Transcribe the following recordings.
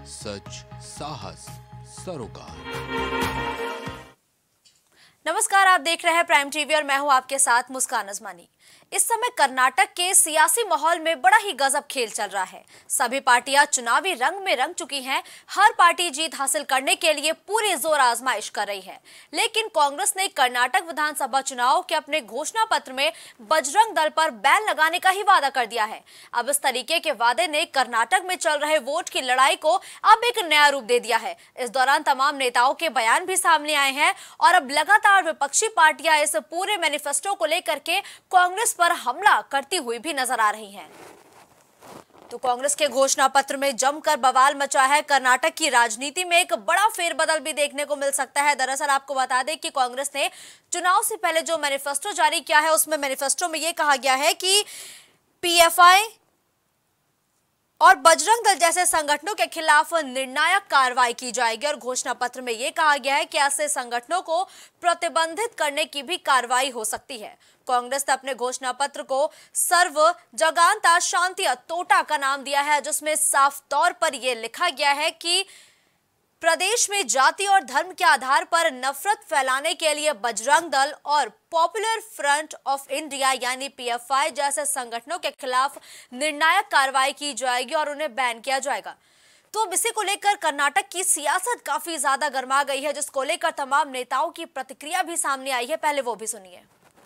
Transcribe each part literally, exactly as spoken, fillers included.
सच, साहस, सरोकार। नमस्कार, आप देख रहे हैं प्राइम टीवी और मैं हूं आपके साथ मुस्कान अजमानी। इस समय कर्नाटक के सियासी माहौल में बड़ा ही गजब खेल चल रहा है। सभी पार्टियां चुनावी रंग में रंग चुकी हैं। हर पार्टी जीत हासिल करने के लिए पूरी जोर आजमाइश कर रही है। लेकिन कांग्रेस ने कर्नाटक विधानसभा चुनाव के अपने घोषणा पत्र में बजरंग दल पर बैन लगाने का ही वादा कर दिया है। अब इस तरीके के वादे ने कर्नाटक में चल रहे वोट की लड़ाई को अब एक नया रूप दे दिया है। इस दौरान तमाम नेताओं के बयान भी सामने आए हैं और अब लगातार विपक्षी पार्टियां इस पूरे मैनिफेस्टो को लेकर के कांग्रेस पर हमला करती हुई भी नजर आ रही हैं। तो कांग्रेस के घोषणा पत्र में जमकर बवाल मचा है। कर्नाटक की राजनीति में एक बड़ा फेरबदल भी देखने को मिल सकता है। दरअसल आपको बता दें कि कांग्रेस ने चुनाव से पहले जो मैनिफेस्टो जारी किया है, उसमें मैनिफेस्टो में यह कहा गया है कि पीएफआई और बजरंग दल जैसे संगठनों के खिलाफ निर्णायक कार्रवाई की जाएगी और घोषणा पत्र में यह कहा गया है कि ऐसे संगठनों को प्रतिबंधित करने की भी कार्रवाई हो सकती है। कांग्रेस ने अपने घोषणा पत्र को सर्व जगांता शांति तोटा का नाम दिया है, जिसमें साफ तौर पर यह लिखा गया है कि प्रदेश में जाति और धर्म के आधार पर नफरत फैलाने के लिए बजरंग दल और पॉपुलर फ्रंट ऑफ इंडिया यानी पीएफआई जैसे संगठनों के खिलाफ निर्णायक कार्रवाई की जाएगी और उन्हें बैन किया जाएगा। तो अब इसी को लेकर कर्नाटक की सियासत काफी ज्यादा गर्मा गई है, जिसको लेकर तमाम नेताओं की प्रतिक्रिया भी सामने आई है। पहले वो भी सुनिए।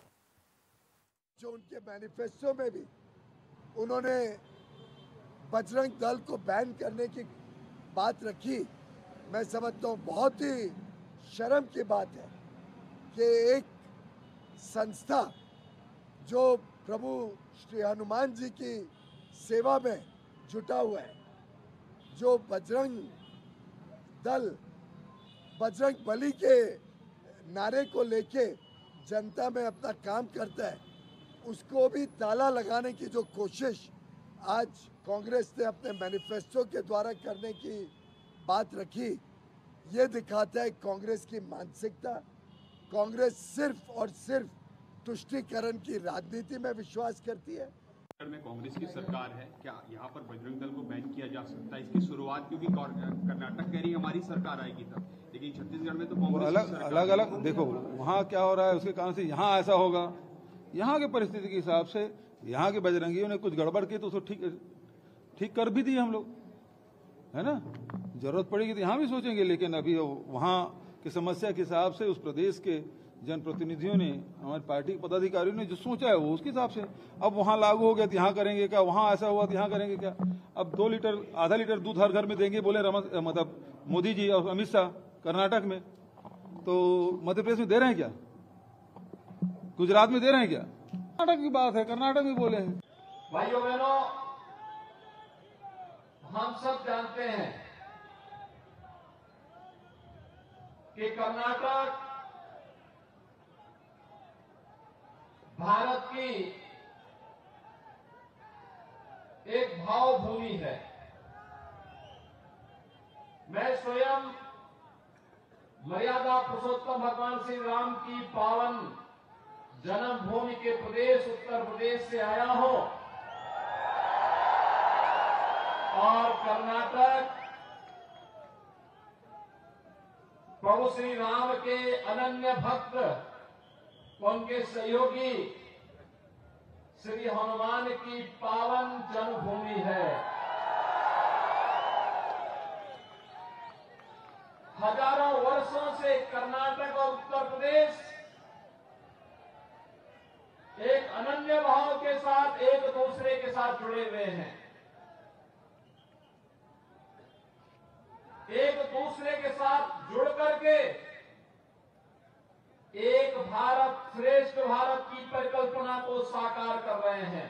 जो उनके मैनिफेस्टो में भी उन्होंने बजरंग दल को बैन करने की बात रखी, मैं समझता हूँ बहुत ही शर्म की बात है कि एक संस्था जो प्रभु श्री हनुमान जी की सेवा में जुटा हुआ है, जो बजरंग दल बजरंग बली के नारे को लेके जनता में अपना काम करता है, उसको भी ताला लगाने की जो कोशिश आज कांग्रेस ने अपने मैनिफेस्टो के द्वारा करने की बात रखी, ये दिखाता है कांग्रेस की मानसिकता। कांग्रेस सिर्फ और सिर्फ तुष्टीकरण की राजनीति में विश्वास करती है। में कांग्रेस की सरकार है, क्या यहाँ पर बजरंग दल को बैन किया जा सकता है? इसकी शुरुआत क्योंकि कर्नाटक कह रही हमारी सरकार आएगी तब, लेकिन छत्तीसगढ़ में तो कांग्रेस अलग अलग अलग देखो वहाँ क्या हो रहा है, उसके कारण से यहाँ ऐसा होगा। यहाँ की परिस्थिति के हिसाब से यहाँ के बजरंगियों ने कुछ गड़बड़ की तो उसको ठीक ठीक कर भी दिए हम लोग, है ना। जरूरत पड़ेगी तो यहाँ भी सोचेंगे, लेकिन अभी वहाँ की समस्या के हिसाब से उस प्रदेश के जनप्रतिनिधियों ने, हमारी पार्टी के पदाधिकारियों ने जो सोचा है वो उसके हिसाब से अब वहाँ लागू हो गया तो यहाँ करेंगे क्या, वहाँ ऐसा हुआ तो यहाँ करेंगे क्या। अब दो लीटर आधा लीटर दूध हर घर में देंगे बोले रमन मतलब मोदी जी और अमित शाह कर्नाटक में, तो मध्य प्रदेश में दे रहे हैं क्या, गुजरात में दे रहे हैं क्या? कर्नाटक की बात है, कर्नाटक में बोले हैं। भाइयों बहनों, हम सब जानते हैं कि कर्नाटक भारत की एक भावभूमि है। मैं स्वयं मर्यादा पुरुषोत्तम भगवान श्री राम की पावन जन्मभूमि के प्रदेश उत्तर प्रदेश से आया हूं और कर्नाटक प्रभु श्री राम के अनन्य भक्त, उनके सहयोगी श्री हनुमान की पावन जन्मभूमि है। हजारों वर्षों से कर्नाटक और उत्तर प्रदेश एक अनन्य भाव के साथ एक दूसरे के साथ जुड़े हुए हैं। एक दूसरे के साथ जुड़ करके एक भारत श्रेष्ठ भारत की परिकल्पना को साकार कर रहे हैं।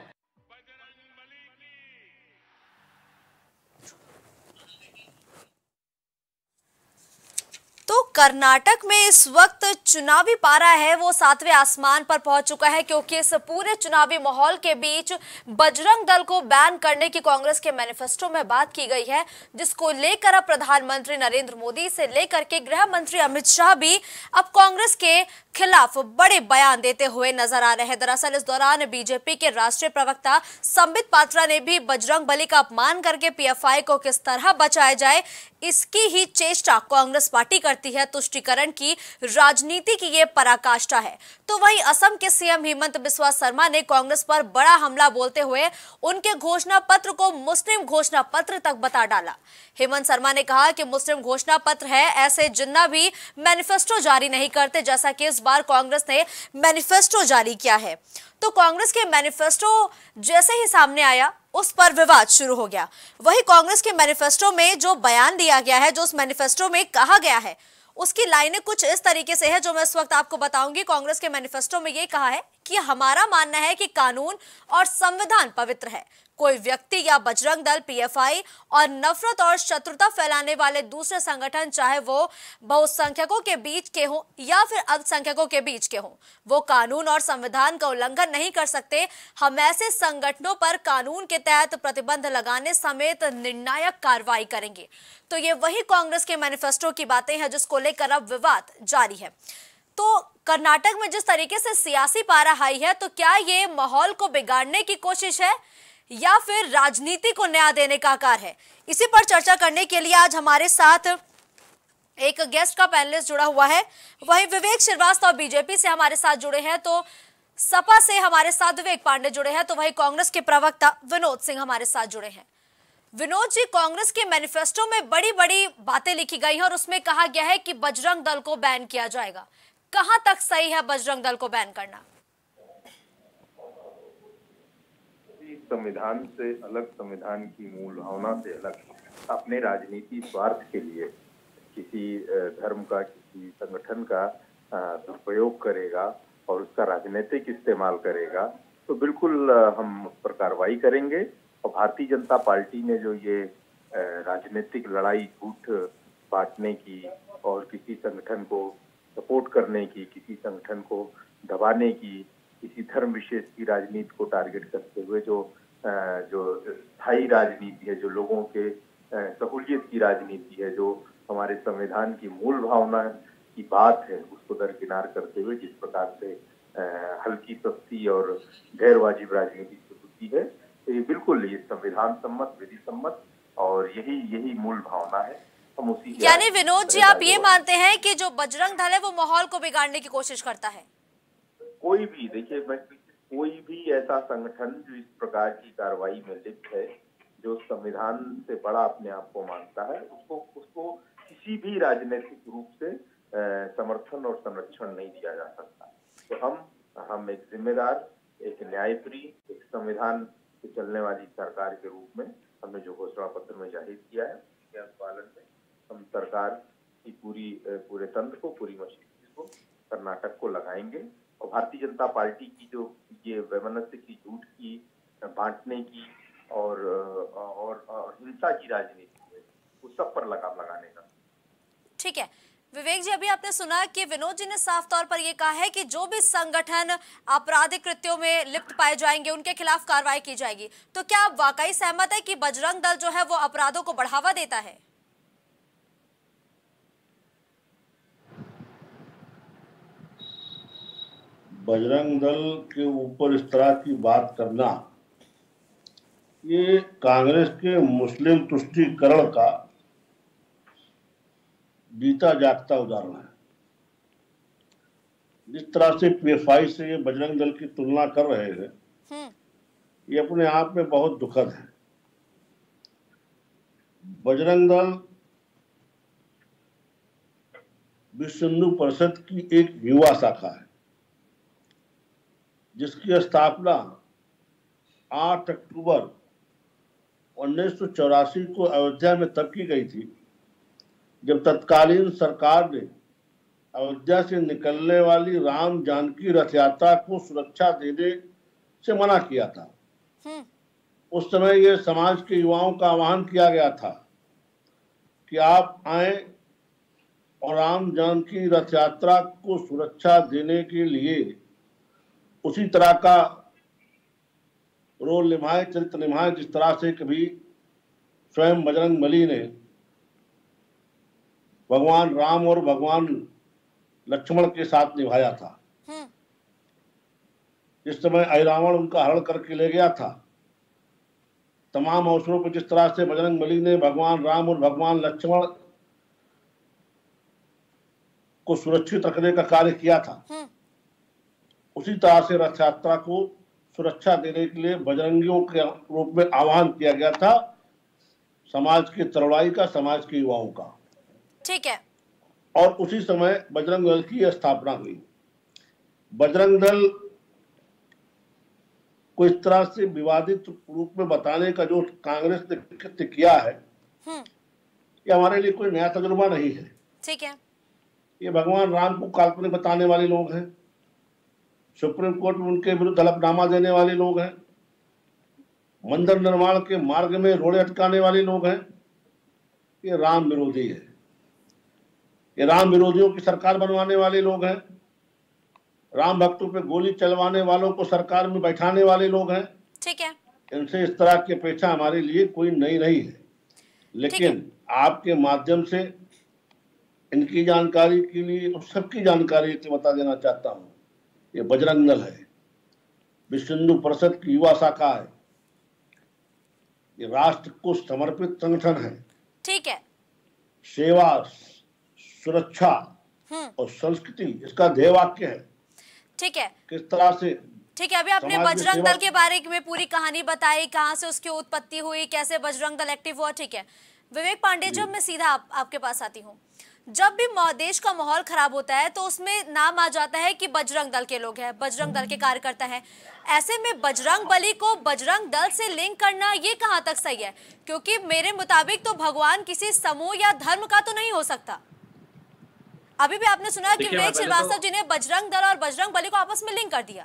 तो कर्नाटक में इस वक्त चुनावी पारा है वो सातवें आसमान पर पहुंच चुका है, क्योंकि इस पूरे चुनावी माहौल के बीच बजरंग दल को बैन करने की कांग्रेस के मैनिफेस्टो में बात की गई है, जिसको लेकर अब प्रधानमंत्री नरेंद्र मोदी से लेकर के गृह मंत्री अमित शाह भी अब कांग्रेस के खिलाफ बड़े बयान देते हुए नजर आ रहे हैं। दरअसल इस दौरान बीजेपी के राष्ट्रीय प्रवक्ता संबित पात्रा ने भी बजरंग बली का अपमान करके पीएफआई को किस तरह बचाया जाए इसकी ही चेष्टा कांग्रेस पार्टी करती है। तुष्टीकरण की राजनीति की ये पराकाष्ठा है। तो वहीं असम के सीएम हेमंत बिस्वा शर्मा ने कांग्रेस पर बड़ा हमला बोलते हुए उनके घोषणा पत्र को मुस्लिम घोषणा पत्र तक बता डाला। हेमंत शर्मा ने कहा कि मुस्लिम घोषणा पत्र है, ऐसे जिन्ना भी मैनिफेस्टो जारी नहीं करते, जैसा कि इस बार कांग्रेस ने मैनिफेस्टो जारी किया है। तो कांग्रेस के मैनिफेस्टो जैसे ही सामने आया उस पर विवाद शुरू हो गया। वही कांग्रेस के मैनिफेस्टो में जो बयान दिया गया है, जो उस मैनिफेस्टो में कहा गया है, उसकी लाइनें कुछ इस तरीके से है जो मैं इस वक्त आपको बताऊंगी। कांग्रेस के मैनिफेस्टो में ये कहा है कि हमारा मानना है कि कानून और संविधान पवित्र है। कोई व्यक्ति या बजरंग दल, पीएफआई और नफरत और शत्रुता फैलाने वाले दूसरे संगठन, चाहे वो बहुसंख्यकों के बीच के हों या फिर अल्पसंख्यकों के बीच के हों, वो कानून और संविधान का उल्लंघन नहीं कर सकते। हम ऐसे संगठनों पर कानून के तहत प्रतिबंध लगाने समेत निर्णायक कार्रवाई करेंगे। तो ये वही कांग्रेस के मैनिफेस्टो की बातें हैं जिसको लेकर अब विवाद जारी है। तो कर्नाटक में जिस तरीके से सियासी पारा हाई है, तो क्या ये माहौल को बिगाड़ने की कोशिश है या फिर राजनीति को न्याय देने का आकार है? इसी पर चर्चा करने के लिए आज हमारे साथ एक गेस्ट का पैनलिस्ट जुड़ा हुआ है। वही विवेक श्रीवास्तव बीजेपी से हमारे साथ जुड़े हैं, तो सपा से हमारे साथ विवेक पांडे जुड़े हैं, तो वही कांग्रेस के प्रवक्ता विनोद सिंह हमारे साथ जुड़े हैं। विनोद जी, कांग्रेस के मैनिफेस्टो में बड़ी बड़ी बातें लिखी गई हैं और उसमें कहा गया है कि बजरंग दल को बैन किया जाएगा। कहां तक सही है बजरंग दल को बैन करना? संविधान से अलग, संविधान की मूल भावना से अलग, अपने राजनीति स्वार्थ के लिए किसी धर्म का, किसी संगठन का दुरुपयोग करेगा और उसका राजनीतिक इस्तेमाल करेगा, तो बिल्कुल हम उस पर कार्रवाई करेंगे। और भारतीय जनता पार्टी ने जो ये राजनीतिक लड़ाई झूठ बांटने की और किसी संगठन को सपोर्ट करने की, किसी संगठन को दबाने की, किसी धर्म विशेष की राजनीति को टारगेट करते हुए जो जो स्थायी राजनीति है, जो लोगों के सहूलियत की राजनीति है, जो हमारे संविधान की मूल भावना की बात है, उसको दरकिनार करते हुए जिस प्रकार से हल्की सस्ती और गैर वाजिब राजनीति शुरू की है, तो ये बिल्कुल ये संविधान सम्मत, विधि सम्मत और यही यही मूल भावना है। हम उसी यानी विनोद जी, आप ये मानते हैं कि जो बजरंग दल है वो माहौल को बिगाड़ने की कोशिश करता है? कोई भी, देखिए, कोई भी ऐसा संगठन जो इस प्रकार की कार्रवाई में लिप्त है, जो संविधान से बड़ा अपने आप को मानता है, उसको उसको किसी भी राजनीतिक रूप से समर्थन और संरक्षण नहीं दिया जा सकता। तो हम हम एक जिम्मेदार, एक न्यायप्रिय, एक संविधान से चलने वाली सरकार के रूप में हमने जो घोषणा पत्र में जाहिर किया है, उसके अनुपालन में हम सरकार की पूरी पूरे तंत्र को, पूरी मशीनरी को कर्नाटक को लगाएंगे। और भारतीय जनता पार्टी की जो ये वैमनस्य की, झूठ की, बांटने की और और, और हिंसा की राजनीति है, उस सब पर लगाम लगाने का। ठीक है विवेक जी, अभी आपने सुना कि विनोद जी ने साफ तौर पर यह कहा है कि जो भी संगठन आपराधिक कृत्यों में लिप्त पाए जाएंगे उनके खिलाफ कार्रवाई की जाएगी। तो क्या आप वाकई सहमत है कि बजरंग दल जो है वो अपराधों को बढ़ावा देता है? बजरंग दल के ऊपर इस तरह की बात करना, ये कांग्रेस के मुस्लिम तुष्टीकरण का जीता जागता उदाहरण है। जिस तरह से पीएफआई से ये बजरंग दल की तुलना कर रहे हैं, ये अपने आप में बहुत दुखद है। बजरंग दल विश्व हिंदू परिषद की एक युवा शाखा है, जिसकी स्थापना आठ अक्टूबर उन्नीस सौ चौरासी को अयोध्या में तब की गई थी, जब तत्कालीन सरकार ने अयोध्या से निकलने वाली राम जानकी रथ यात्रा को सुरक्षा देने से मना किया था। उस समय ये समाज के युवाओं का आह्वान किया गया था कि आप आए और राम जन्म की रथ यात्रा को सुरक्षा देने के लिए उसी तरह का रोल निभाए, चरित्र निभाए जिस तरह से कभी स्वयं बजरंग बली ने भगवान राम और भगवान लक्ष्मण के साथ निभाया था। जिस समय अहिरावण उनका हरण करके ले गया था, तमाम अवसरों पर जिस तरह से बजरंग बली ने भगवान राम और भगवान लक्ष्मण को सुरक्षित रखने का कार्य किया था, उसी तरह से रथ यात्रा को सुरक्षा देने के लिए बजरंगियों के रूप में आह्वान किया गया था समाज के तरुणाई का, समाज के युवाओं का। ठीक है। और उसी समय बजरंग दल की स्थापना हुई। बजरंग दल को इस तरह से विवादित रूप में बताने का जो कांग्रेस ने कृत्य किया है, ये हमारे लिए कोई नया तजुर्बा नहीं है। ठीक है। ये भगवान राम को काल्पनिक बताने वाले लोग हैं, सुप्रीम कोर्ट में उनके विरुद्ध हलफनामा देने वाले लोग हैं, मंदिर निर्माण के मार्ग में रोड़े अटकाने वाले लोग हैं। ये राम विरोधी है, ये राम विरोधियों की सरकार बनवाने वाले लोग हैं, राम भक्तों पे गोली चलवाने वालों को सरकार में बैठाने वाले लोग हैं। ठीक है। इनसे इस तरह की अपेक्षा हमारे लिए कोई नई नहीं है, लेकिन आपके माध्यम से इनकी जानकारी के लिए और सबकी जानकारी के बता देना चाहता हूँ, ये बजरंग दल है, विश्व हिंदू परिषद की युवा शाखा है, ये राष्ट्र को समर्पित संगठन है। ठीक है। सेवा, सुरक्षा और संस्कृति इसका ध्येय वाक्य है। ठीक है। किस तरह से ठीक है, अभी आपने बजरंग दल के बारे में पूरी कहानी बताई, कहां से उसकी उत्पत्ति हुई, कैसे बजरंग दल एक्टिव हुआ। ठीक है विवेक पांडे, जब मैं सीधा आप, आपके पास आती हूँ, जब भी देश का माहौल खराब होता है तो उसमें नाम आ जाता है कि बजरंग दल के लोग हैं, बजरंग दल के कार्यकर्ता हैं। ऐसे में बजरंग बली को बजरंग दल से लिंक करना ये कहां तक सही है? क्योंकि मेरे मुताबिक तो भगवान किसी समूह या धर्म का तो नहीं हो सकता। अभी भी आपने सुना कि विवेक श्रीवास्तव जी ने बजरंग दल और बजरंग बली को आपस में लिंक कर दिया।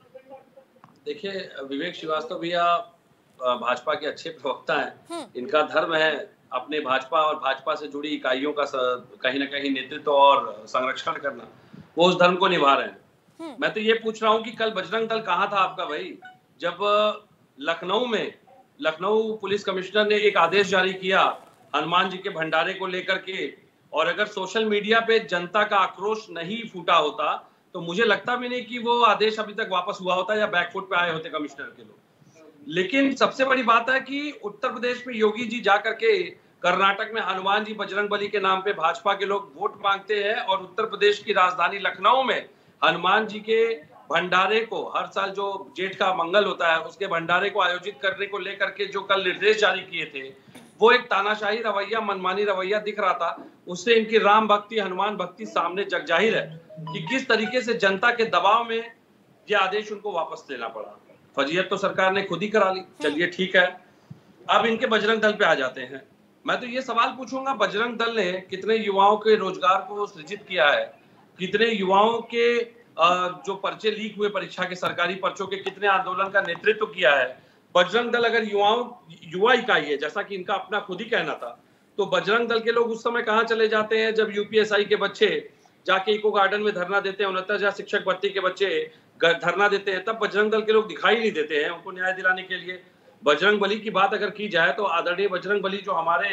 देखिए, विवेक श्रीवास्तव भैया भाजपा के अच्छे प्रवक्ता हैं, इनका धर्म है अपने भाजपा और भाजपा से जुड़ी इकाइयों का कहीं ना कहीं नेतृत्व और संरक्षण करना, वो उस धर्म को निभा रहे हैं। मैं तो ये पूछ रहा हूँ कि कल बजरंग दल कहाँ था आपका भाई, जब लखनऊ में लखनऊ पुलिस कमिश्नर ने एक आदेश जारी किया हनुमान जी के भंडारे को लेकर के, और अगर सोशल मीडिया पे जनता का आक्रोश नहीं फूटा होता तो मुझे लगता भी नहीं कि वो आदेश अभी तक वापस हुआ होता या बैकफुट पे आए होते कमिश्नर के लोग। लेकिन सबसे बड़ी बात है कि उत्तर प्रदेश में योगी जी जाकर के कर्नाटक में हनुमान जी बजरंग बली के नाम पे भाजपा के लोग वोट मांगते हैं, और उत्तर प्रदेश की राजधानी लखनऊ में हनुमान जी के भंडारे को हर साल जो जेठ का मंगल होता है उसके भंडारे को आयोजित करने को लेकर के जो कल निर्देश जारी किए थे, वो एक तानाशाही रवैया, मनमानी रवैया दिख रहा था। उससे इनकी राम भक्ति, हनुमान भक्ति सामने जग जाहिर है कि किस तरीके से जनता के दबाव में यह आदेश उनको वापस लेना पड़ा। फजीयत तो सरकार ने खुद ही करा ली, चलिए ठीक है। अब इनके बजरंग दल पे आ जाते हैं। मैं तो ये सवाल पूछूंगा, बजरंग दल ने कितने युवाओं के रोजगार को सृजित किया है, कितने युवाओं के जो पर्चे लीक हुए परीक्षा के, सरकारी पर्चों के, कितने आंदोलन का नेतृत्व किया है। बजरंग दल अगर युवाओं युवा इकाई है, जैसा कि इनका अपना खुद ही कहना था, तो बजरंग दल के लोग उस समय कहाँ चले जाते हैं जब यूपीएसआई के बच्चे जाके इको गार्डन में धरना देते हैं, उनहत्तर हजार शिक्षक भर्ती के बच्चे धरना देते हैं, तब बजरंग दल के लोग दिखाई नहीं देते हैं उनको न्याय दिलाने के लिए। बजरंग बली की बात अगर की जाए तो आदरणीय बजरंग बली जो हमारे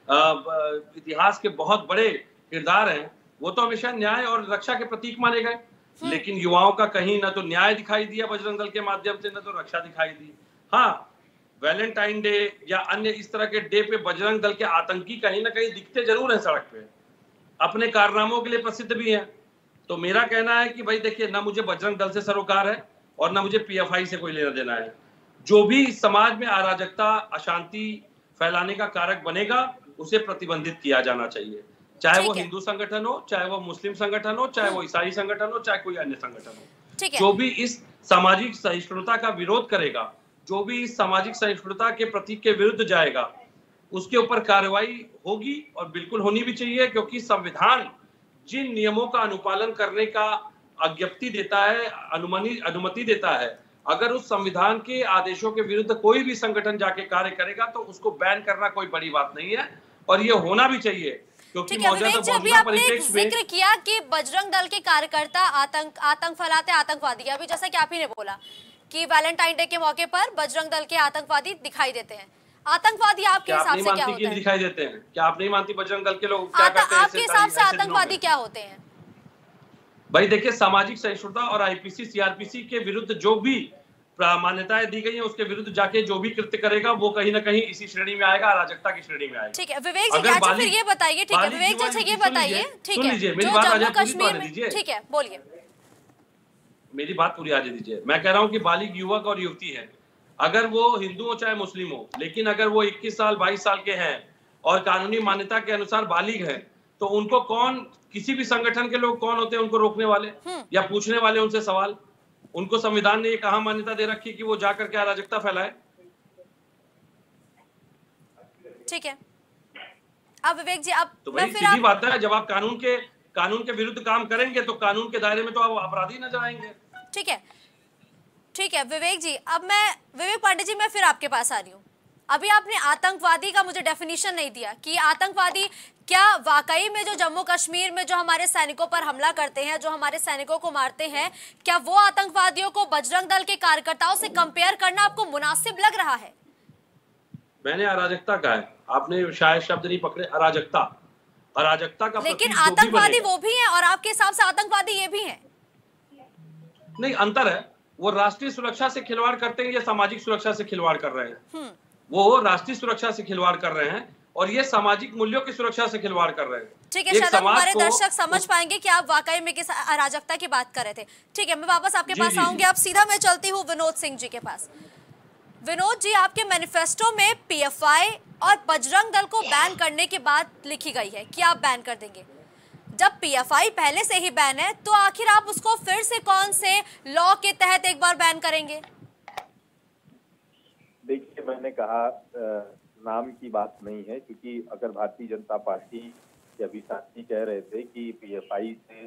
इतिहास के बहुत बड़े किरदार हैं, वो तो हमेशा न्याय और रक्षा के प्रतीक माने गए, लेकिन युवाओं का कहीं ना तो न्याय दिखाई दिया बजरंग दल के माध्यम से, न तो रक्षा दिखाई दी। हाँ, वैलेंटाइन डे या अन्य इस तरह के डे पे बजरंग दल के आतंकी कहीं ना कहीं दिखते जरूर हैं सड़क पे, अपने कारनामों के लिए प्रसिद्ध भी हैं। तो मेरा कहना है कि भाई देखिए, ना मुझे बजरंग दल से सरोकार है और ना मुझे पीएफआई से कोई लेना देना है। जो भी समाज में अराजकता, अशांति फैलाने का कारक बनेगा उसे प्रतिबंधित किया जाना चाहिए, चाहे वो हिंदू संगठन हो, चाहे वो मुस्लिम संगठन हो, चाहे वो ईसाई संगठन हो, चाहे कोई अन्य संगठन हो। जो भी इस सामाजिक सहिष्णुता का विरोध करेगा, जो भी इस सामाजिक सहिष्णुता के प्रतीक के विरुद्ध जाएगा, उसके ऊपर कार्रवाई होगी और बिल्कुल होनी भी चाहिए, क्योंकि संविधान जिन नियमों का अनुपालन करने का अज्ञप्ति देता है, अनुमति अनुमति देता है, अगर उस संविधान के आदेशों के विरुद्ध कोई भी संगठन जाके कार्य करेगा तो उसको बैन करना कोई बड़ी बात नहीं है, और ये होना भी चाहिए, क्योंकि ठीक है मौजूदा विवेक जी, अभी मौजूदा आपने एक परिप्रेक्ष्य में जिक्र किया कि बजरंग दल के कार्यकर्ता आतंक आतंक फैलाते आतंकवादी, अभी जैसा कि आप ही ने बोला कि वैलेंटाइन डे के मौके पर बजरंग दल के आतंकवादी दिखाई देते हैं। आतंकवादी आपके क्या आप हिसाब नहीं से क्या मानती होता कि है? दिखाई देते हैं? क्या आप नहीं मानती बजरंग दल के लोग क्या आत, करते हैं? आपके हिसाब से आतंकवादी क्या होते हैं? भाई देखिए, सामाजिक सहिष्णुता और आईपीसी सीआरपीसी के विरुद्ध जो भी मान्यताएं दी गई हैं उसके विरुद्ध जाके जो भी कृत्य करेगा वो कहीं ना कहीं इसी श्रेणी में आएगा, अराजकता की श्रेणी में आएगा। ठीक है विवेक जी, अच्छा फिर ये बताइए, ठीक है विवेक जी, अच्छा ये बताइए, ठीक है जो जम्मू कश्मीर में, ठीक है बोलिए, मेरी बात पूरी आने दीजिए। मैं कह रहा हूँ कि बालिग युवक और युवती है, अगर वो हिंदू हो चाहे मुस्लिम हो, लेकिन अगर वो इक्कीस साल बाईस साल के हैं और कानूनी मान्यता के अनुसार बालिग हैं, तो उनको कौन, किसी भी संगठन के लोग कौन होते हैं उनको रोकने वाले या पूछने वाले उनसे सवाल? उनको संविधान ने ये कहां मान्यता दे रखी कि वो जाकर के अराजकता फैलाए? ठीक है अब विवेक जी, अब तो भाई सीधी बात है, जब आप कानून के कानून के विरुद्ध काम करेंगे तो कानून के दायरे में तो आप अपराधी नजर आएंगे। ठीक है ठीक है विवेक जी, अब मैं विवेक पांडे जी मैं फिर आपके पास आ रही हूँ। अभी आपने आतंकवादी का मुझे डेफिनेशन नहीं दिया कि आतंकवादी क्या वाकई में जो जम्मू कश्मीर में जो हमारे सैनिकों पर हमला करते हैं, जो हमारे सैनिकों को मारते हैं, क्या वो आतंकवादियों को बजरंग दल के कार्यकर्ताओं से कंपेयर करना आपको मुनासिब लग रहा है? मैंने अराजकता कहा है, आपने शायद शब्द नहीं पकड़े, अराजकता। अराजकता का लेकिन आतंकवादी वो भी हैं और आपके हिसाब से आतंकवादी ये भी हैं। नहीं, अंतर है। वो राष्ट्रीय सुरक्षा से खिलवाड़ करते हैं या सामाजिक सुरक्षा से खिलवाड़ कर रहे हैं? वो राष्ट्रीय सुरक्षा से खिलवाड़ कर रहे हैं और ये सामाजिक मूल्यों की सुरक्षा से खिलवाड़ कर रहे हैं। ठीक है, शायद हमारे दर्शक समझ पाएंगे कि आप वाकई में किस अराजकता की बात कर रहे थे। ठीक है, मैं वापस आपके पास आऊंगी। अब सीधा मैं चलती हूँ विनोद सिंह जी के पास। विनोद जी, आपके मैनिफेस्टो में पीएफआई और बजरंग दल को बैन करने की बात लिखी गई है कि आप बैन कर देंगे। जब पीएफआई पहले से ही बैन है तो आखिर आप उसको फिर से कौन से लॉ के तहत एक बार बैन करेंगे? देखिए, मैंने कहा नाम की बात नहीं है, क्योंकि अगर भारतीय जनता पार्टी के अभी साथी कह रहे थे कि पीएफआई से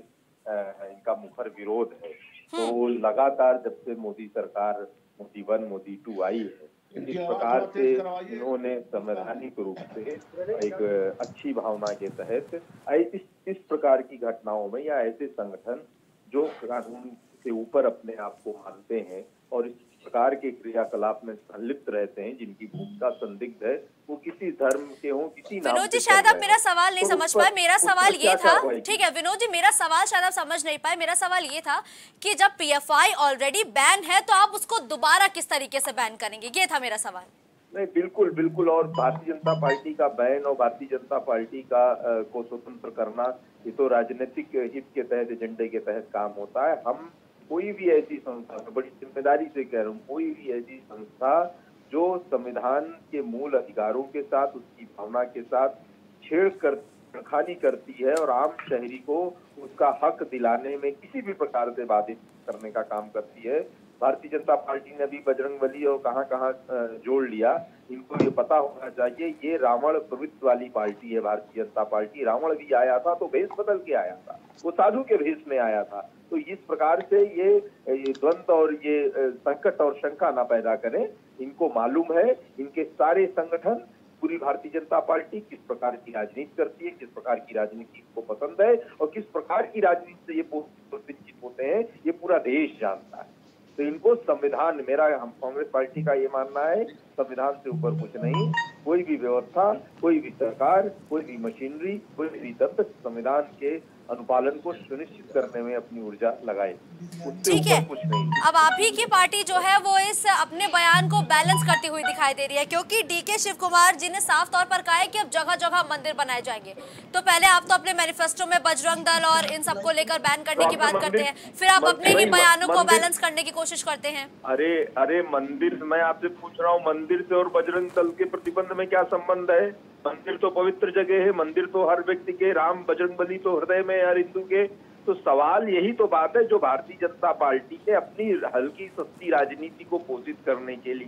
इनका मुखर विरोध है, तो लगातार जब से मोदी सरकार मोदी वन मोदी टू आई है, इस प्रकार से इन्होंने संवैधानिक रूप से एक अच्छी भावना के तहत इस इस प्रकार की घटनाओं में या ऐसे संगठन जो कानून से ऊपर अपने आप को मानते हैं और इस प्रकार के क्रियाकलाप में संलिप्त रहते हैं, जिनकी भूमिका संदिग्ध है, वो किसी धर्म के हों, किसी नाम विनोद जी, शायद आप मेरा सवाल नहीं समझ पाए। मेरा सवाल ये था, ठीक है विनोद जी, मेरा सवाल शायद आप समझ नहीं पाए। मेरा सवाल ये था कि जब पीएफआई ऑलरेडी बैन है तो आप उसको दोबारा किस तरीके से बैन करेंगे, ये था मेरा सवाल। नहीं, बिल्कुल बिल्कुल। और भारतीय जनता पार्टी का बैन और भारतीय जनता पार्टी का आ, को स्वतंत्र करना, ये तो राजनीतिक हित के तहत, एजेंडे के तहत काम होता है। हम कोई भी ऐसी संस्था, मैं बड़ी जिम्मेदारी से कह रहा हूँ, कोई भी ऐसी संस्था जो संविधान के मूल अधिकारों के साथ, उसकी भावना के साथ छेड़ कर छेड़खानी करती है और आम शहरी को उसका हक दिलाने में किसी भी प्रकार से बाधित करने का काम करती है। भारतीय जनता पार्टी ने अभी बजरंगबली और कहाँ कहाँ जोड़ लिया, इनको ये पता होना चाहिए, ये रावण प्रवृत्ति वाली पार्टी है भारतीय जनता पार्टी। रावण भी आया था तो भेष बदल के आया था, वो साधु के भेष में आया था। तो इस प्रकार से ये, ये द्वंद्व और ये संकट और शंका ना पैदा करें। इनको मालूम है, इनके सारे संगठन, पूरी भारतीय जनता पार्टी किस प्रकार की राजनीति करती है, किस प्रकार की राजनीति को पसंद है और किस प्रकार की राजनीति से ये प्रचित होते हैं, ये पूरा देश जानता है। तो इनको संविधान, मेरा हम कांग्रेस पार्टी का ये मानना है, संविधान से ऊपर कुछ नहीं। कोई भी व्यवस्था, कोई भी सरकार, कोई भी मशीनरी, कोई भी तंत्र संविधान के अनुपालन को सुनिश्चित करने में अपनी ऊर्जा लगाए, उससे ऊपर कुछ नहीं। अब आप ही की पार्टी जो है वो इस अपने बयान को बैलेंस करती हुई दिखाई दे रही है, क्योंकि डीके शिव कुमार जी ने साफ तौर पर कहा है कि अब जगह जगह मंदिर बनाए जाएंगे। तो पहले आप तो अपने मैनिफेस्टो में बजरंग दल और इन सबको लेकर बैन करने की बात करते हैं, फिर आप अपने ही बयानों को बैलेंस करने की कोशिश करते हैं। अरे अरे मंदिर, मैं आपसे पूछ रहा हूँ, मंदिर से और बजरंग दल के प्रतिबंध में क्या संबंध है? मंदिर तो पवित्र जगह है, मंदिर तो हर व्यक्ति के, राम बजरंगबली तो हृदय में हर हिंदू के। तो सवाल यही तो बात है जो भारतीय जनता पार्टी ने अपनी हल्की सस्ती राजनीति को पोषित करने के लिए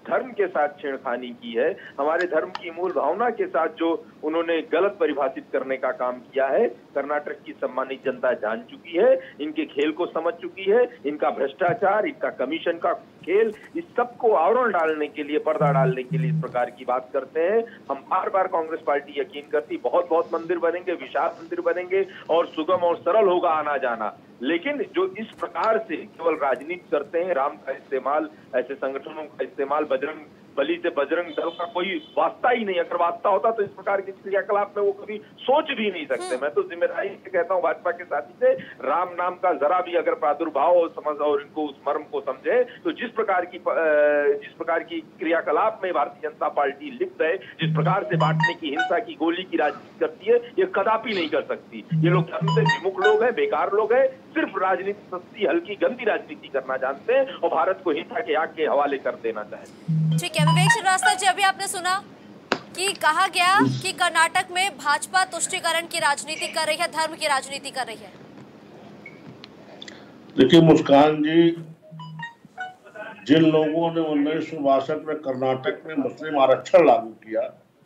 धर्म के साथ छेड़खानी की है, हमारे धर्म की मूल भावना के साथ जो उन्होंने गलत परिभाषित करने का काम किया है, कर्नाटक की सम्मानित जनता जान चुकी है, इनके खेल को समझ चुकी है, इनका भ्रष्टाचार, इनका कमीशन का खेल, इस सब को आवरण डालने के लिए, पर्दा डालने के लिए इस प्रकार की बात करते हैं। हम बार बार कांग्रेस पार्टी यकीन करती बहुत बहुत मंदिर बनेंगे, विशाल मंदिर बनेंगे और सुगम और सरल होगा आना जाना, लेकिन जो इस प्रकार से केवल राजनीति करते हैं, राम का इस्तेमाल, ऐसे संगठनों का इस्तेमाल, बजरंग बली से बजरंग दल का कोई वास्ता ही नहीं, अगर वास्ता होता तो इस प्रकार के क्रियाकलाप में वो कभी सोच भी नहीं सकते। मैं तो जिम्मेदारी से कहता हूँ भाजपा के साथी से, राम नाम का जरा भी अगर प्रादुर्भाव हो समझ और इनको उस मर्म को समझे तो जिस प्रकार की जिस प्रकार की क्रियाकलाप में भारतीय जनता पार्टी लिप्त है, जिस प्रकार से बांटने की, हिंसा की, गोली की राजनीति करती है, ये कदापि नहीं कर सकती। ये लोग धर्म से विमुख लोग हैं, बेकार लोग हैं, सिर्फ राजनीति, सस्ती हल्की गंदी राजनीति करना जानते हैं और भारत को हिंसा के आग के हवाले कर देना चाहते हैं। ठीक है विवेक श्रीवास्तव जी, अभी आपने सुना कि कहा गया कि कर्नाटक में भाजपा तुष्टीकरण की राजनीति कर रही है, धर्म की राजनीति कर रही है। देखिए मुस्कान जी, जिन लोगों ने उन्नीस सौ बासठ में कर्नाटक में मुस्लिम आरक्षण लागू किया,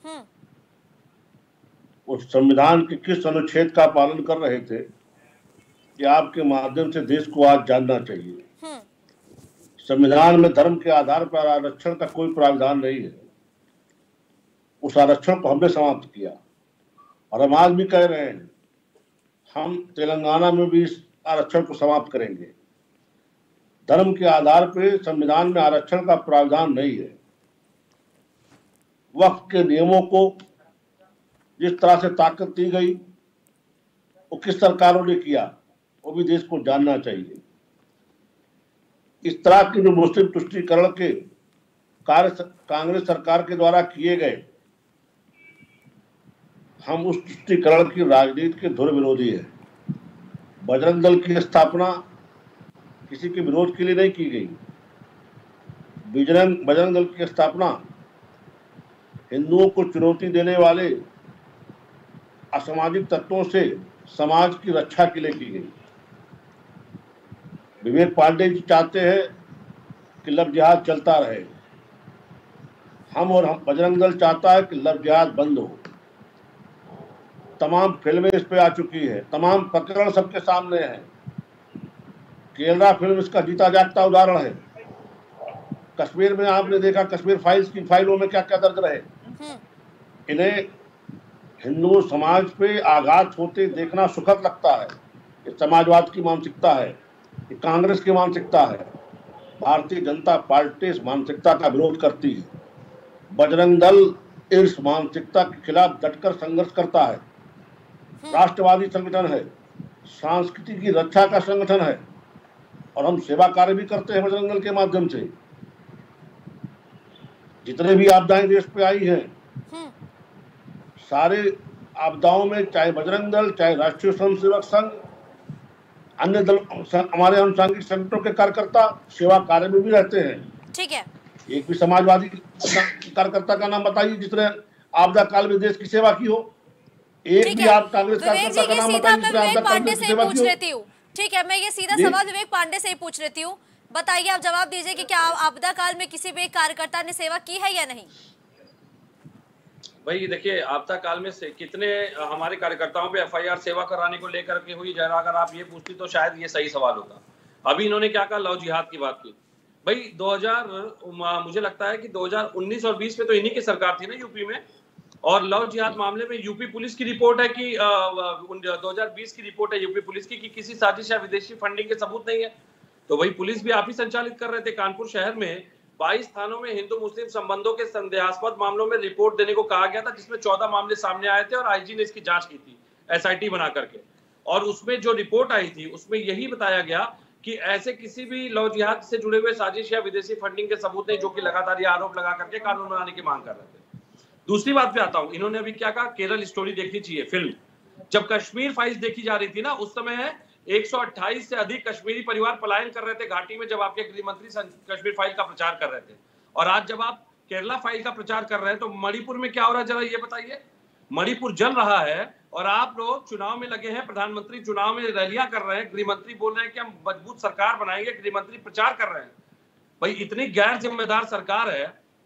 उस संविधान के किस अनुच्छेद का पालन कर रहे थे, ये आपके माध्यम से देश को आज जानना चाहिए। संविधान में धर्म के आधार पर आरक्षण का कोई प्रावधान नहीं है। उस आरक्षण को हमने समाप्त किया और हम आज भी कह रहे हैं, हम तेलंगाना में भी इस आरक्षण को समाप्त करेंगे। धर्म के आधार पर संविधान में आरक्षण का प्रावधान नहीं है। वक्फ के नियमों को जिस तरह से ताकत दी गई, वो किस सरकारों ने किया, वो भी देश को जानना चाहिए। इस तरह के जो मुस्लिम तुष्टीकरण के कार्य कांग्रेस सरकार के द्वारा किए गए, हम उस तुष्टीकरण की राजनीति के धुर विरोधी है। बजरंग दल की स्थापना किसी के विरोध के लिए नहीं की गई। बजरंग बजरंग दल की स्थापना हिंदुओं को चुनौती देने वाले असामाजिक तत्वों से समाज की रक्षा के लिए की गई। विवेक पांडे जी चाहते हैं कि लव जिहाद चलता रहे, हम और हम बजरंग दल चाहता है कि लव जिहाद बंद हो। तमाम फिल्में इस पे आ चुकी है, तमाम प्रकरण सबके सामने है। केरला फिल्म इसका जीता जागता उदाहरण है। कश्मीर में आपने देखा, कश्मीर फाइल्स की फाइलों में क्या क्या दर्ज रहे। इन्हें हिंदू समाज पे आघात होते देखना सुखद लगता है। ये समाजवाद की मानसिकता है, ये कांग्रेस की मानसिकता है। भारतीय जनता पार्टी इस मानसिकता का विरोध करती है। बजरंग दल इस मानसिकता के खिलाफ डटकर संघर्ष करता है। राष्ट्रवादी संगठन है, संस्कृति की रक्षा का संगठन है और हम सेवा कार्य भी करते हैं बजरंग दल के माध्यम से। जितने भी आपदाएं देश पे आई हैं, सारे आपदाओं में चाहे बजरंग दल, चाहे राष्ट्रीय स्वयंसेवक संघ, अन्य दल, हमारे अनुसांगिक संगठनों के कार्यकर्ता सेवा कार्य में भी रहते हैं। ठीक है, एक भी समाजवादी कार्यकर्ता का नाम बताइए जिसने आपदा काल में देश की सेवा की हो। एक भी आप कांग्रेस कार्यकर्ता का नाम बताइए जिसने आपदा काल में सेवा की हो। ठीक है, मैं ये सीधा सवाल विवेक पांडे से ही पूछ लेती हूँ। बताइए, आप जवाब दीजिए कि क्या आपदा काल में किसी भी एक कार्यकर्ता ने सेवा की है या नहीं? भाई देखिए, आपदा काल में से कितने हमारे कार्यकर्ताओं पे एफ आई आर सेवा कराने को लेकर के हुई, जरा अगर आप ये पूछती तो शायद ये सही सवाल होता। अभी इन्होंने क्या कहा, लव जिहाद की बात की। भाई दो हज़ार मुझे लगता है कि दो हज़ार उन्नीस और बीस में तो इन्हीं की सरकार थी ना यूपी में, और लव जिहाद मामले में यूपी पुलिस की रिपोर्ट है कि दो हज़ार बीस की रिपोर्ट है यूपी पुलिस की कि किसी साजिश या विदेशी फंडिंग के सबूत नहीं है। तो वही पुलिस भी आप ही संचालित कर रहे थे। कानपुर शहर में बाईस थानों में हिंदू मुस्लिम संबंधों के संदेहास्पद मामलों में रिपोर्ट देने को कहा गया था, जिसमें चौदह मामले सामने आए थे और आईजी ने इसकी जांच की थी एस आई टी बना करके। और उसमें जो रिपोर्ट आई थी उसमें यही बताया गया कि ऐसे किसी भी लव जिहाद से जुड़े हुए साजिश या विदेशी फंडिंग के सबूत नहीं, जो कि लगातार ये आरोप लगा करके कानून बनाने की मांग कर रहे थे। दूसरी बात पे आता हूं, इन्होंने अभी क्या कहा, केरल स्टोरी देखनी चाहिए फिल्म। जब कश्मीर फाइल्स देखी जा रही थी ना, उस समय एक सौ अट्ठाईस से अधिक कश्मीरी परिवार पलायन कर रहे थे घाटी में, जब आपके गृह मंत्री कश्मीर फाइल का प्रचार कर रहे थे। और आज जब आप केरला फाइल का प्रचार कर रहे हैं तो मणिपुर में क्या हो रहा है, जरा ये बताइए। मणिपुर जल रहा है और आप लोग चुनाव में लगे हैं, प्रधानमंत्री चुनाव में रैलियां कर रहे हैं, गृह मंत्री बोल रहे हैं कि हम मजबूत सरकार बनाएंगे, गृह मंत्री प्रचार कर रहे हैं। भाई इतनी गैर जिम्मेदार सरकार है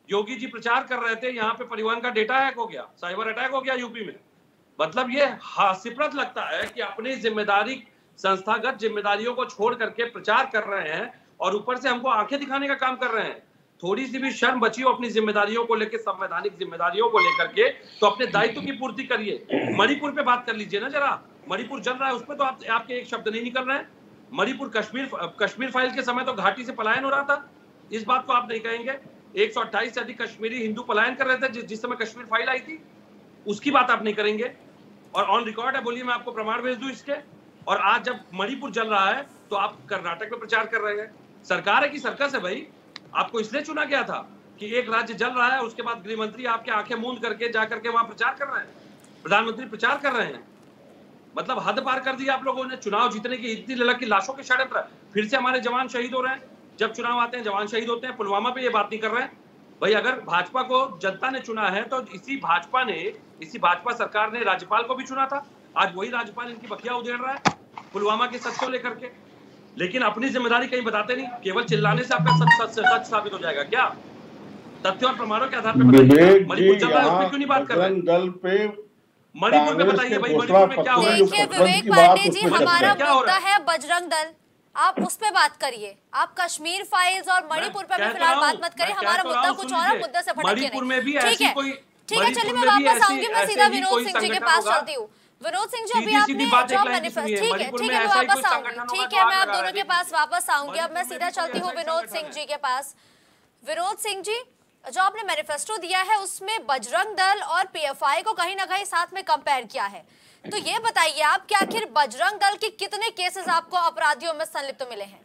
योगी जी प्रचार कर रहे थे, यहाँ पे परिवहन का डेटा हैक हो गया, साइबर अटैक हो गया यूपी में। मतलब ये हास्यप्रद लगता है कि अपनी जिम्मेदारी, संस्थागत जिम्मेदारियों को छोड़ करके प्रचार कर रहे हैं और ऊपर से हमको आंखें दिखाने का काम कर रहे हैं। थोड़ी सी भी शर्म बची हो अपनी जिम्मेदारियों को लेकर, संवैधानिक जिम्मेदारियों को लेकर के, तो अपने दायित्व की पूर्ति करिए। मणिपुर पे बात कर लीजिए ना जरा, मणिपुर जल रहा है, उस पर तो आप, आपके एक शब्द नहीं निकल रहे हैं। मणिपुर कश्मीर कश्मीर फाइल के समय तो घाटी से पलायन हो रहा था, इस बात को आप नहीं कहेंगे। एक सौ अट्ठाईस से अधिक कश्मीरी हिंदू पलायन कर रहे थे जिस, जिस समय कश्मीर फाइल आई थी, उसकी बात आप नहीं करेंगे। और ऑन रिकॉर्ड है, बोलिए मैं आपको प्रमाण भेज दूं इसके। और आज जब मणिपुर जल रहा है तो आप कर्नाटक में प्रचार कर रहे हैं। सरकार है कि सर्कस है भाई? आपको इसलिए चुना गया था कि एक राज्य जल रहा है, उसके बाद गृह मंत्री आपके आंखें मूंद करके जाकर के वहां प्रचार कर रहे हैं, प्रधानमंत्री प्रचार कर रहे हैं। मतलब हद पार कर दी आप लोगों ने। चुनाव जीतने की इतनी ललक की लाशों के षड्यंत्र, फिर से हमारे जवान शहीद हो रहे हैं। जब चुनाव आते हैं जवान शहीद होते हैं। पुलवामा पे ये बात नहीं कर रहे हैं भाई। अगर भाजपा को जनता ने चुना है तो इसी भाजपा ने, इसी भाजपा सरकार ने राज्यपाल को भी चुना था। आज वही राज्यपाल इनकी बखिया उधेड़ रहा है पुलवामा के सच को लेकर के। लेकिन अपनी जिम्मेदारी कहीं बताते नहीं, केवल चिल्लाने से आपका सच सच सच साबित हो जाएगा क्या? तथ्य और प्रमाणों के आधार पर बताइए। मणिपुर चल रहा है, उसमें क्यों नहीं बात कर रहे हैं? दल पे मणिपुर में बताइए भाई, मणिपुर में क्या हो रहा है? देखिए विवेक पांडे जी, हमारा मुद्दा है बजरंग दल, आप उस पे बात करिए। आप कश्मीर फाइल्स और मणिपुर पे भी फिलहाल बात मत करिए। हमारा मुद्दा कुछ और है, मुद्दे से भटकिए नहीं। ठीक है, ठीक है, चलिए मैं वापस आऊंगी। मैं सीधा विनोद सिंह जी के पास चलती हूँ। विनोद सिंह जी, अभी आपने जॉब मैनिफेस्टो, ठीक है, ठीक है, मैं वापस आऊंगी। ठीक है, मैं आप दोनों के पास वापस आऊंगी। अब मैं सीधा चलती हूँ विनोद सिंह जी के पास। विनोद सिंह जी, जो आपने मैनिफेस्टो दिया है उसमें बजरंग दल और पीएफआई को कहीं ना कहीं साथ में कंपेयर किया है, तो ये बताइए आप कि आखिर बजरंग दल के कितने केसेस आपको अपराधियों में संलिप्त मिले हैं?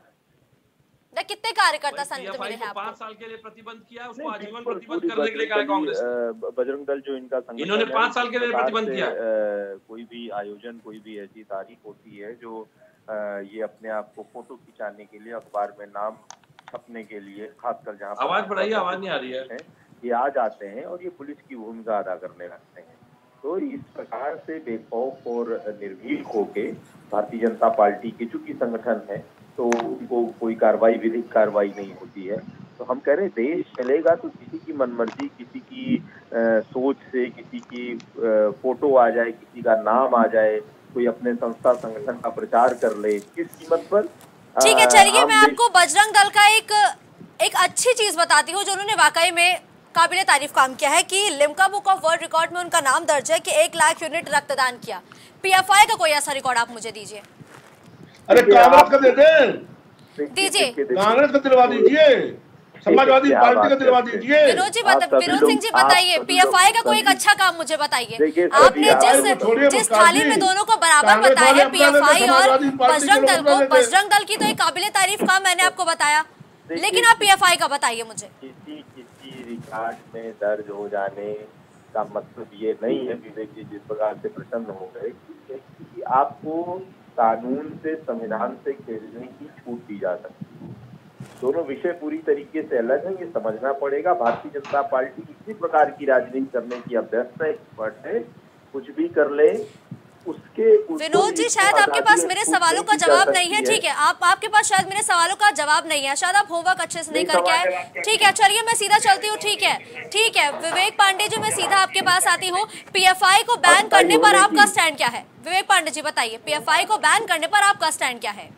कितने कार्यकर्ता संलिप्त मिले हैं आपको? पांच साल के लिए प्रतिबंध किया, उसको आजीवन प्रतिबंध करने के लिए कहा कांग्रेस। बजरंग दल जो इनका संगठन, इन्होंने पांच साल के लिए प्रतिबंध किया। कोई भी आयोजन, कोई भी ऐसी तारीख होती है जो ये अपने आप को फोटो खिंचाने के लिए, अखबार में नाम छपने के लिए, खासकर जहाँ आवाज बढ़ाइए, आवाज नहीं आ रही है, ये आ जाते हैं और ये पुलिस की भूमिका अदा करने लगते हैं। तो इस प्रकार से बेखौफ और निर्भीक होके भारतीय जनता पार्टी के चूंकि संगठन है तो उनको कोई कार्रवाई, विधिक कार्रवाई नहीं होती है। तो हम कह रहे हैं देश चलेगा तो किसी की मनमर्जी, किसी की आ, सोच से किसी की आ, फोटो आ जाए, किसी का नाम आ जाए, कोई अपने संस्था संगठन का प्रचार कर ले, किस कीमत पर? ठीक है, चलिए मैं आपको बजरंग दल का एक एक अच्छी चीज बताती हूँ जो उन्होंने वाकई में काबिल तारीफ काम किया है कि Limca book of world record में उनका नाम दर्ज है कि एक लाख यूनिट रक्तदान किया। पीएफआई का कोई ऐसा रिकॉर्ड आप मुझे दीजिए। अरे कांग्रेस का दे दें, दीजिए, कांग्रेस का दिलवा दीजिए, समाजवादी पार्टी का दिलवा दीजिए। विनोद जी, विनोद सिंह जी बताइए, पीएफआई का कोई एक अच्छा काम मुझे बताइए। आपने जिस जिस थाली में दोनों को बराबर बताया है, पीएफआई और बजरंग दल को, बजरंग दल की तो एक काबिल तारीफ काम मैंने आपको बताया, लेकिन आप पीएफआई का बताइए मुझे। किसी किसी रिकॉर्ड में दर्ज हो जाने का मतलब ये नहीं है, विवेक जी जिस प्रकार से प्रसन्न हो गए, कि आपको कानून से, संविधान से खेलने की छूट दी जा सकती है। दोनों विषय पूरी तरीके से अलग है, ये समझना पड़ेगा। भारतीय जनता पार्टी किसी प्रकार की राजनीति करने की अभ्यस्त है, एक्सपर्ट है, कुछ भी कर ले उसके। विनोद जी, शायद आपके पास मेरे सवालों का जवाब नहीं है। ठीक है, आप आपके पास शायद मेरे सवालों का जवाब नहीं है, शायद आप होमवर्क अच्छे से नहीं करके आए। ठीक है, चलिए मैं सीधा चलती हूँ। ठीक है, ठीक है विवेक पांडे जी, मैं सीधा आपके पास आती हूँ। पीएफआई को बैन करने पर आपका स्टैंड क्या है? विवेक पांडे जी बताइए, पीएफआई को बैन करने पर आपका स्टैंड क्या है?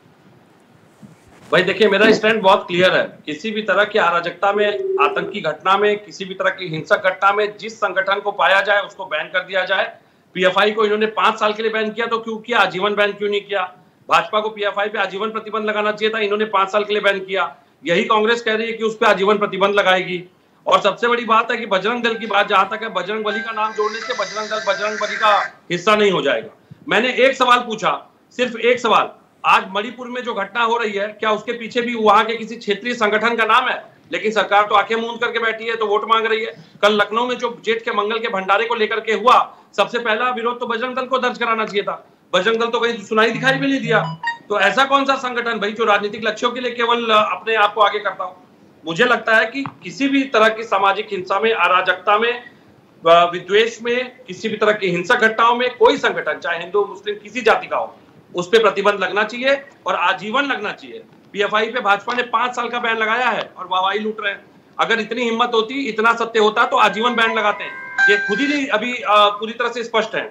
भाई देखिए, मेरा स्टैंड बहुत क्लियर है। किसी भी तरह की अराजकता में, आतंकी घटना में, किसी भी तरह की हिंसक घटना में जिस संगठन को पाया जाए उसको बैन कर दिया जाए। पीएफआई को इन्होंने पांच साल के लिए बैन किया तो क्यों किया? आजीवन बैन क्यों नहीं किया? भाजपा को पीएफआई पे आजीवन प्रतिबंध लगाना चाहिए था, इन्होंने पांच साल के लिए बैन किया। यही कांग्रेस कह रही है कि उस पर आजीवन प्रतिबंध लगाएगी। और सबसे बड़ी बात है कि बजरंग दल की बात जहां तक है, बजरंग बली का नाम जोड़ने से बजरंग दल बजरंग बली का हिस्सा नहीं हो जाएगा। मैंने एक सवाल पूछा, सिर्फ एक सवाल, आज मणिपुर में जो घटना हो रही है क्या उसके पीछे भी वहां के किसी क्षेत्रीय संगठन का नाम है? लेकिन सरकार तो आंखें मूंद करके बैठी है, तो वोट मांग रही है। कल लखनऊ में जो जेठ के मंगल के भंडारे को लेकर के हुआ, सबसे पहला विरोध तो बजरंग दल को दर्ज कराना चाहिए था। बजरंग दल तो कहीं सुनाई दिखाई भी नहीं दिया। तो ऐसा कौन सा संगठन भाई जो राजनीतिक लक्ष्यों के लिए केवल अपने आप को आगे करता हो? मुझे लगता है कि किसी भी तरह की सामाजिक हिंसा में, अराजकता में, विद्वेष में, किसी भी तरह की हिंसक घटनाओं में कोई संगठन, चाहे हिंदू मुस्लिम किसी जाति का हो, उस पर प्रतिबंध लगना चाहिए और आजीवन लगना चाहिए। पीएफआई पे भाजपा ने पांच साल का बैन लगाया है और वाहवाही लूट रहे हैं। अगर इतनी हिम्मत होती, इतना सत्य होता तो आजीवन बैन लगाते हैं। ये खुद ही नहीं अभी पूरी तरह से स्पष्ट है।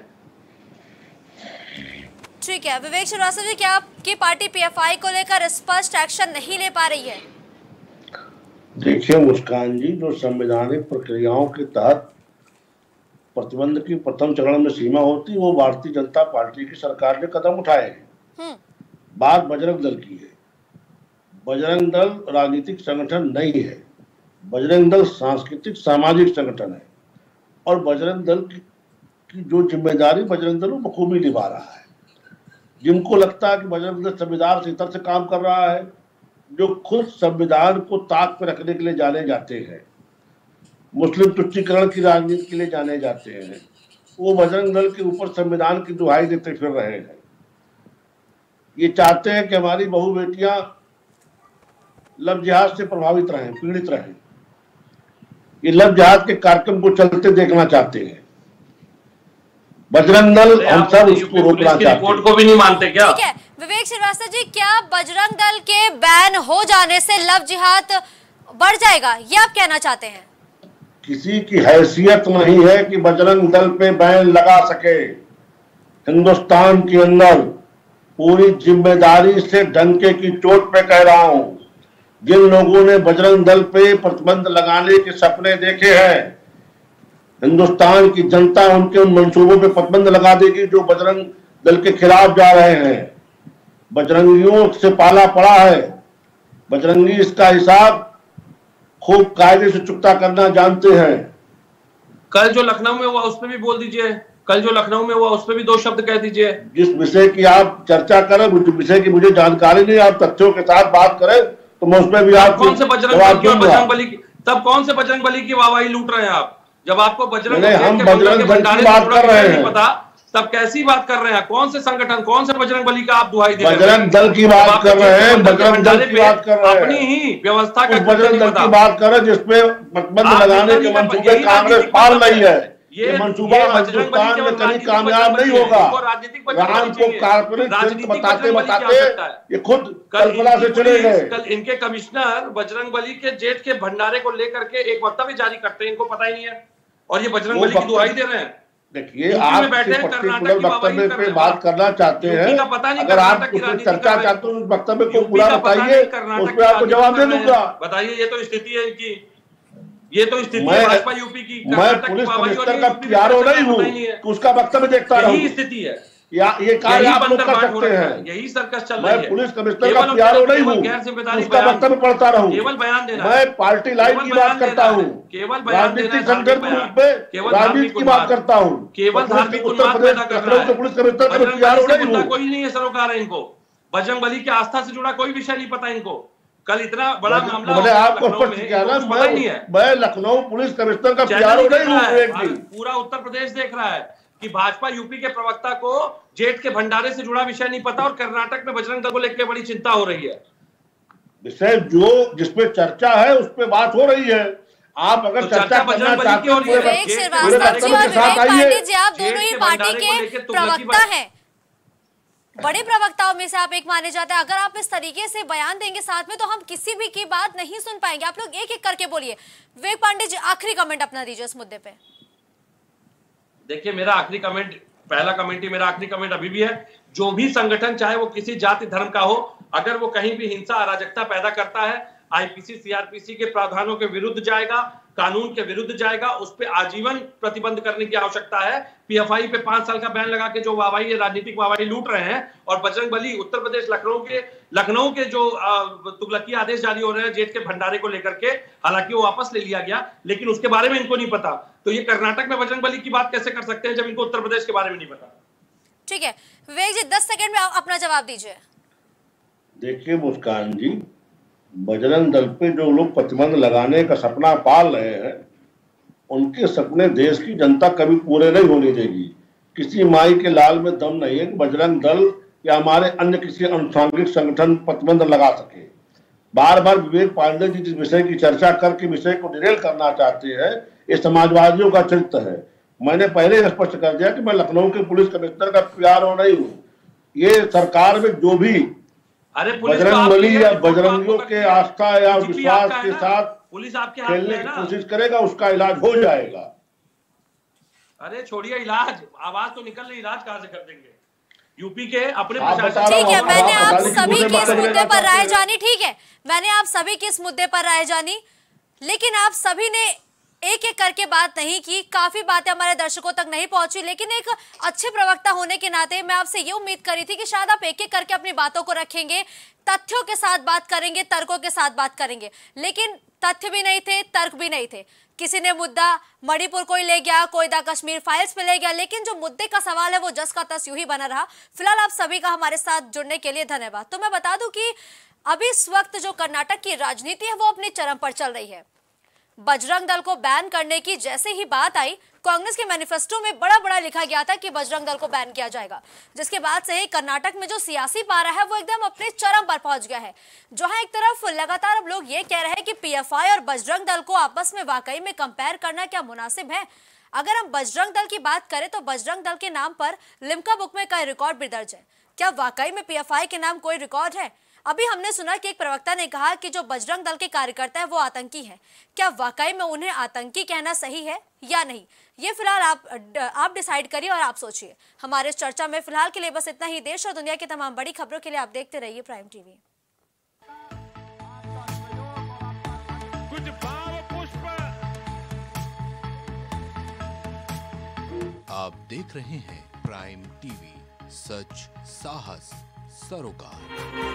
ठीक है विवेक श्रीवास्तव जी, क्या आपकी पार्टी पीएफआई को लेकर स्पष्ट एक्शन नहीं ले पा रही है? देखिए मुस्कान जी, जो संवैधानिक प्रक्रियाओं के तहत प्रतिबंध की प्रथम चरण में सीमा होती, वो भारतीय जनता पार्टी की सरकार ने कदम उठाए हैं। बात बजरंग दल की है। बजरंग दल राजनीतिक संगठन नहीं है, बजरंग दल सांस्कृतिक सामाजिक संगठन है और बजरंग दल की, की जो जिम्मेदारी बजरंग दल बखूबी निभा रहा है। जिनको लगता है कि बजरंग दल संविधान से इतर से काम कर रहा है, जो खुद संविधान को ताक पर रखने के लिए जाने जाते हैं, मुस्लिम तुष्टीकरण की राजनीति के लिए जाने जाते हैं, वो बजरंग दल के ऊपर संविधान की दुहाई देते फिर रहे हैं। ये चाहते हैं कि हमारी बहू बेटियां लव जिहाद से प्रभावित रहें, पीड़ित रहें। ये लव जिहाद के कार्यक्रम को चलते देखना चाहते हैं। बजरंग दल हम सब उसको रोकना चाहते हैं। रिपोर्ट को भी नहीं मानते क्या? ठीक है विवेक श्रीवास्तव जी, क्या बजरंग दल के बैन हो जाने से लव जिहाद बढ़ जाएगा, ये आप कहना चाहते हैं? किसी की हैसियत नहीं है कि बजरंग दल पे बैन लगा सके। हिंदुस्तान के अंदर पूरी जिम्मेदारी से डंके की चोट पे कह रहा हूं, जिन लोगों ने बजरंग दल पे प्रतिबंध लगाने के सपने देखे हैं, हिंदुस्तान की जनता उनके उन मंसूबों पे प्रतिबंध लगा देगी जो बजरंग दल के खिलाफ जा रहे हैं। बजरंगियों से पाला पड़ा है, बजरंगी इसका हिसाब खूब कायदे से चुकता करना जानते हैं। कल जो लखनऊ में हुआ उस पर भी बोल दीजिए, कल जो लखनऊ में हुआ उस पर भी दो शब्द कह दीजिए। जिस विषय की आप चर्चा करें, उस विषय की मुझे जानकारी नहीं, आप तथ्यों के साथ बात करें तो मैं उसमें भी आप कौन से बजरंग बली और बजरंग बली की तब कौन से बजरंग बली की वाहवाही लूट रहे हैं आप? जब आपको बजरंग हम बजरंग दल की बात कर रहे हैं, पता तब कैसी बात कर रहे हैं? कौन से संगठन, कौन से बजरंग बली का आप दुहाई दे रहे हैं? बजरंग दल की बात कर रहे हैं, बजरंग दल की बात कर रहे हैं, अपनी ही व्यवस्था का बजरंग दल की बात कर रहे हैं जिसपे प्रतिबंध लगाने के मंसूबे कांग्रेस पाल रही है। ये मंसूबा हिंदुस्तान में कभी कामयाब नहीं होगा। राम को काल्पनिक चरित्र बताते बताते ये खुद कल्पना से चले गए। कल इनके कमिश्नर बजरंग बली के जेठ के भंडारे को लेकर के एक वक्तव्य जारी करते हैं, इनको पता ही नहीं है और ये बजरंग बली की दुहाई दे रहे हैं। देखिए, आप पर्टिकुलर वक्तव्य पे बात करना चाहते हैं, अगर आप उस पर चर्चा चाहते हैं उस वक्तव्य को पूरा बताइए, उस पर आपको जवाब दे दूंगा। बताइए, ये तो स्थिति है इनकी, ये तो स्थिति है भाजपा यूपी की। मैं पुलिस कमिश्नर का पीआरओ नहीं हूँ कि उसका वक्तव्य देखता रहूं। यही स्थिति है, या ये कार्य आप लोग कर सकते हैं। यही सर्कस चल रही है। मैं पुलिस कमिश्नर का पीआरओ नहीं हूँ, उसका वक्तव्य पढ़ता रहूं। केवल बयान देना, मैं पार्टी लाइन की बात करता हूँ, राजनीतिक संगठन के रूप में राजनीति की बात करता हूँ। केवल धार्मिक उत्तर प्रदेश लखनऊ के पुलिस कमिश्नर का पीआरओ नहीं हूँ। कोई नहीं है सरोकार है इनको, बजरंग बली की आस्था से जुड़ा कोई विषय नहीं पता इनको। कल इतना बड़ा मामला मैंने आपको स्पष्ट किया ना, मैं मैं लखनऊ पुलिस कमिश्नर का पीआरओ नहीं हूँ। पूरा उत्तर प्रदेश देख रहा है कि भाजपा यूपी के प्रवक्ता को जेठ के भंडारे से जुड़ा विषय नहीं पता और कर्नाटक में बजरंग दल को लेकर बड़ी चिंता हो रही है। विषय जो जिसपे चर्चा है उस पे बात हो रही है। आप अगर तो चर्चा करना चाहते हैं, विवेक श्रीवास्तव जी और विवेक पांडे जी, आप दोनों ही पार्टी के प्रवक्ता हैं, बड़े प्रवक्ताओं में से आप एक माने जाते हैं। अगर आप इस तरीके से बयान देंगे साथ में तो हम किसी भी की बात नहीं सुन पाएंगे। आप लोग एक एक करके बोलिए। विवेक पांडे जी, आखिरी कमेंट अपना दीजिए इस मुद्दे पे। देखिए, मेरा आखिरी कमेंट, पहला कमेंट ही मेरा आखिरी कमेंट अभी भी है, जो भी संगठन चाहे वो किसी जाति धर्म का हो, अगर वो कहीं भी हिंसा अराजकता पैदा करता है, आईपीसी सीआरपीसी के प्रावधानों के विरुद्ध जाएगा, कानून के विरुद्ध जाएगा, उस पर आजीवन प्रतिबंध करने की आवश्यकता है। पीएफआई पे पांच साल का बैन लगा के जो वाहवाही राजनीतिक वाहवाही लूट रहे हैं, और बजरंग बली उत्तर प्रदेश लखनऊ के लखनऊ के जो तुगलकी आदेश जारी हो रहे हैं जेठ के भंडारे को लेकर के, हालांकि वो वापस ले लिया गया, लेकिन उसके बारे में इनको नहीं पता। तो ये कर्नाटक में बजरंग बली की बात कैसे कर सकते हैं जब इनको उत्तर प्रदेश के बारे में नहीं पता? ठीक है विवेक जी, दस सेकंड में अपना जवाब दीजिए। देखिए मुस्कान जी, बजरंग दल पे जो लोग प्रतिबंध लगाने का सपना पाल रहे हैं, उनके सपने देश की जनता कभी पूरे नहीं होने देगी। किसी माई के लाल में दम नहीं है कि बजरंग दल या हमारे अन्य किसी अनुसांगिक संगठन प्रतिबंध लगा सके। बार बार विवेक पांडे जी जिस विषय की चर्चा करके विषय को डिरेल करना चाहते हैं, ये समाजवादियों का चरित्र है। मैंने पहले स्पष्ट कर दिया कि मैं लखनऊ के पुलिस कमिश्नर का पीआरओ नहीं हूँ। ये सरकार में जो भी अरे बजरंग बली या बजरंगियों के आस्था या विश्वास के साथ पुलिस आपके हाथ में खेलने है की ना। कोशिश करेगा, उसका इलाज हो जाएगा। अरे छोड़िए इलाज, आवाज तो निकल नहीं, इलाज कहाँ से कर देंगे? यूपी के अपने आप बता प्रशासन। रहा ठीक है, हूं, मैंने आप आप अदालत की सभी मुझे की इस बात मुद्दे करना पर राय चाहते हैं। जानी, ठीक है, मैंने आप सभी की इस मुद्दे पर राय जानी, लेकिन आप सभी ने एक एक करके बात नहीं की, काफी बातें हमारे दर्शकों तक नहीं पहुंची। लेकिन एक अच्छे प्रवक्ता होने के नाते मैं आपसे ये उम्मीद करी थी कि शायद आप एक एक करके अपनी बातों को रखेंगे, तथ्यों के साथ बात करेंगे, तर्कों के साथ बात करेंगे। लेकिन तथ्य भी नहीं थे, तर्क भी नहीं थे। किसी ने मुद्दा मणिपुर कोई ले गया, कोई दा कश्मीर फाइल्स पे ले गया, लेकिन जो मुद्दे का सवाल है वो जस का तस यूं ही बना रहा। फिलहाल आप सभी का हमारे साथ जुड़ने के लिए धन्यवाद। तो मैं बता दूं कि अभी इस वक्त जो कर्नाटक की राजनीति है वो अपनी चरम पर चल रही है। बजरंग दल को बैन करने की जैसे ही बात आई, कांग्रेस के मैनिफेस्टो में बड़ा बड़ा लिखा गया था कि बजरंग दल को बैन किया जाएगा, जिसके बाद से ही कर्नाटक में जो सियासी पारा है वो एकदम अपने चरम पर पहुंच गया है। जहां एक तरफ लगातार अब लोग ये कह रहे हैं कि पीएफआई और बजरंग दल को आपस में वाकई में कंपेयर करना क्या मुनासिब है। अगर हम बजरंग दल की बात करें तो बजरंग दल के नाम पर लिम्का बुक में कई रिकॉर्ड भी दर्ज है। क्या वाकई में पीएफआई के नाम कोई रिकॉर्ड है? अभी हमने सुना कि एक प्रवक्ता ने कहा कि जो बजरंग दल के कार्यकर्ता है वो आतंकी हैं। क्या वाकई में उन्हें आतंकी कहना सही है या नहीं? ये फिलहाल आप आप डिसाइड करिए और आप सोचिए। हमारे इस चर्चा में फिलहाल के लिए बस इतना ही। देश और दुनिया की तमाम बड़ी खबरों के लिए आप देखते रहिए प्राइम टीवी। कुछ भाव पुष्प। आप देख रहे हैं प्राइम टीवी, सच साहस सरोकार।